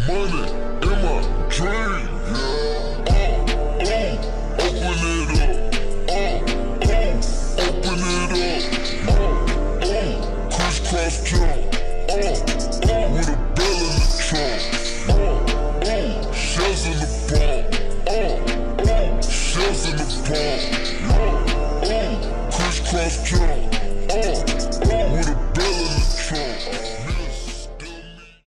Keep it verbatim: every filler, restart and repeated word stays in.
money in my dream. Yeah. Oh, oh, open it up. Oh, oh, open it up. Oh, oh, crisscross jump. Oh, oh, with a bell in the trunk. Oh, oh, shells in the palm. Oh, oh, shells in the palm. Oh, oh, crisscross jump.